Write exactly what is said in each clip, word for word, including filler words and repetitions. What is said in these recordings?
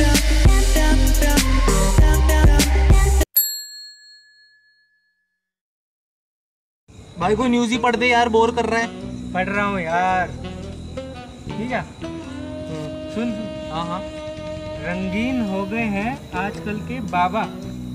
भाई को न्यूज़ ही पढ़ दे यार, बोर कर रहा है। पढ़ रहा हूँ यार। ठीक है सुन। हाँ हाँ। रंगीन हो गए हैं आजकल के बाबा।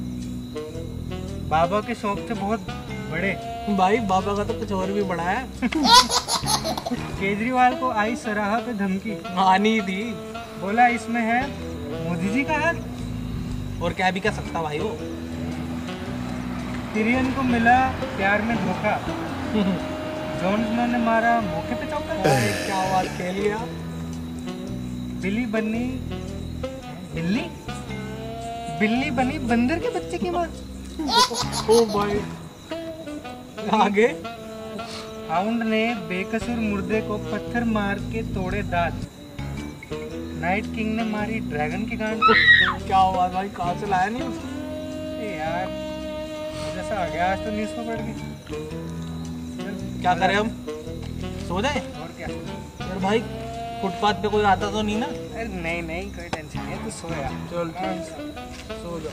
बाबा के शौक थे बहुत बड़े। भाई बाबा का तो कुछ और भी बड़ा है। केजरीवाल को आई सराहा पे धमकी। आनी थी। बोला इसमें है मोदी जी का हाथ। और क्या भी कर सकता भाई वो। तिरियन को मिला प्यार में धोखा। जॉन स्नो ने मारा मौके पे चौका। क्या बात खेल लिया। बिल्ली बनी बिल्ली बिल्ली बनी बंदर के बच्चे की माँ। ओ भाई आगे। हाउंड ने बेकसूर मुर्दे को पत्थर मार के तोड़े दांत। नाइट किंग ने मारी ड्रैगन की गांड। क्या हुआ भाई, कहाँ से लाया नहीं उसको? यार जैसा आ गया आज तो न्यूज़ में पड़ गई। क्या करें हम, सो जाए? और क्या यार भाई फुटपाथ पे कोई आता तो नहीं ना? अरे नहीं नहीं कोई टेंशन नहीं, तू सो यार। चल सो जा।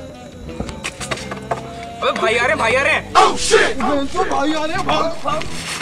भाई आ रहे भाई आ रहे। भाई आ रहे भाग भाग।